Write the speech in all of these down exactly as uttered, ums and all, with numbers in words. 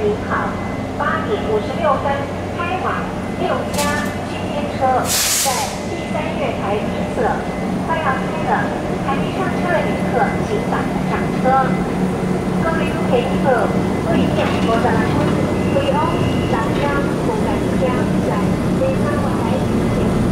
您好，八点五十六分开往六家区间车在第三月台一侧，快要开了，还没上车的旅客请赶上车。各位旅客，贵店摩达拉车，贵欧南江古南江在第三台前。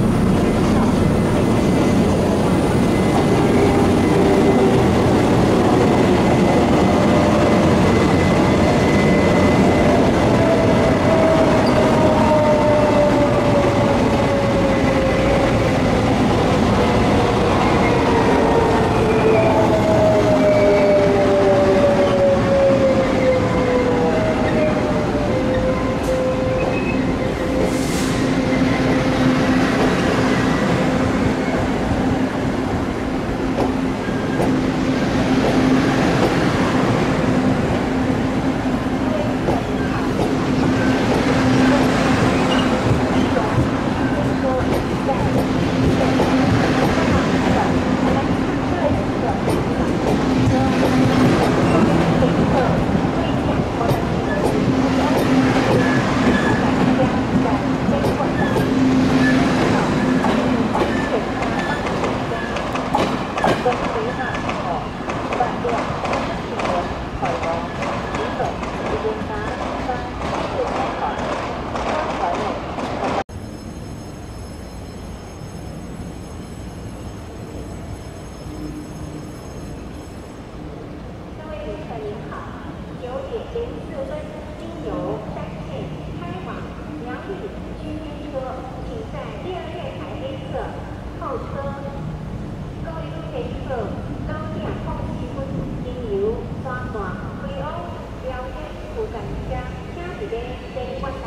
您好，九点零四分，经由山线开往苗栗区间车，请在第二月台 A 侧候车。各位旅客，高铁放弃分经由山段、贵欧、苗栗附近车，请伫咧第